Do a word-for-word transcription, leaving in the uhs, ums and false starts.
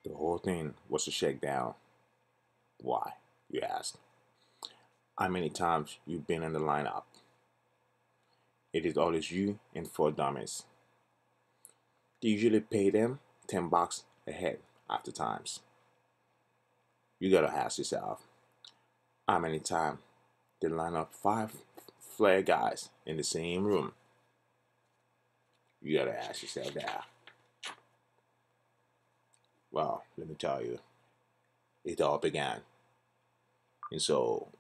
The whole thing was a shakedown. Why, you ask? How many times you've been in the lineup? It is always you and four dummies. They usually pay them ten bucks a head after times. You gotta ask yourself, how many times they line up five flare guys in the same room? You gotta ask yourself that. Well, let me tell you, it all began. And so